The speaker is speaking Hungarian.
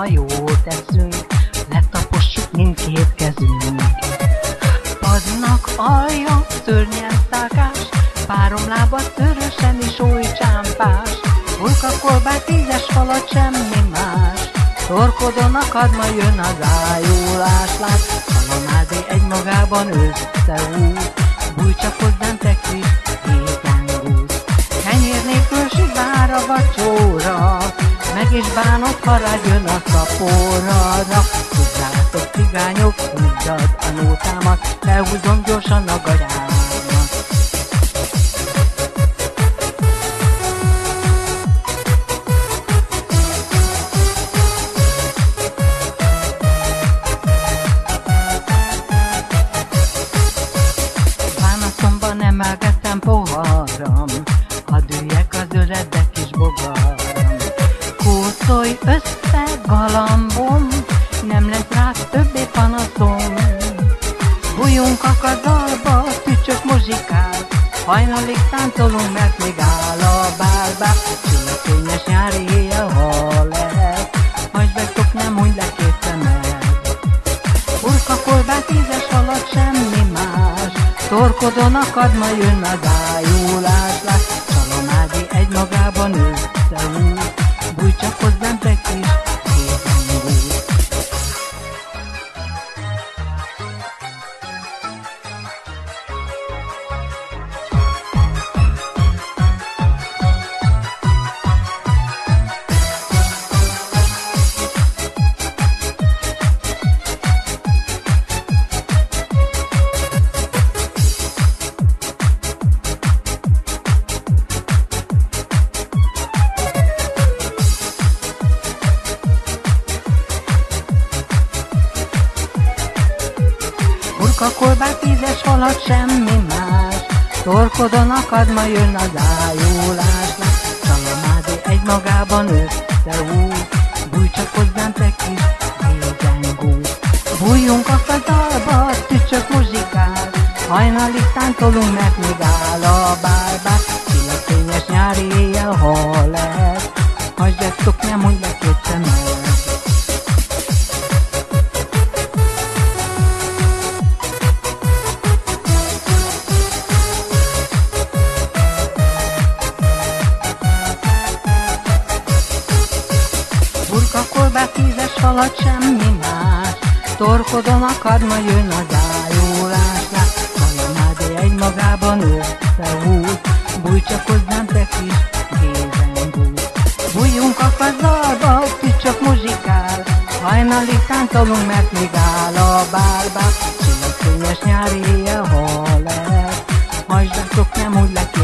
ha jól teszünk, letapossuk mindkét kezünk. Padnak alja, szörnyen szákás, párom lábat szörösen is oly csámpás. Burkakolbát, tízes falat, semmi más, torkodon akadva jön az ájulás. Lát, kalomádi egymagában összeúsz, bújj csak hozzám, te kis hétengúz. Kenyér nélkül sivár a vacsóra, meg is bánod, ha rád jön a szaporra. Tudjátok, cigányok, húzzad a nótámat, lehúzom gyorsan a gagyámat. Bánatomban emelgettem poharam, hadd üljek az öredek kis bogaram. Kócolj össze, galambom, nem lesz rád többé panaszom. Bújjunk a kazalba, tücsök muzsikál, hajnalig táncolunk, mert még áll a bálbá. Csillagfényes nyári éjjel, ha lehet, hagyd meg, nem huny le két szemed. Burkakolbát, tízes alatt, semmi más, torkodon akadva jön az ájulás. Lát, Csalomádi egymagában összeúsz, bújj csak hozzám, te kis hétengúz. Burkakolbát, tízes halat, semmi más, torkodon akadva jön az ájulás. Csalomádi egymagában összeúsz, bújj csak hozzám, te kis hétengúz. Bújjunk a kazalba, tücsök muzsikál, hajnalig táncolunk, mert még áll a bálbá. Csillagfényes nyári éjjel, ha lehet, hagyjatok, nem huny le két szemed. Burkakolbát, tízes halat, semmi más, torkodon akadva jön az ájulás. Lát, Csalomádi egymagában összeúsz, bújj csak hozzám, te kis hétengúz. Bújjunk a kazalba, tücsök muzsikál, hajnalig táncolunk, mert még áll a bálbá. Csillagfényes nyári éjjel, ha lehet, hagyd meg, nem úgy le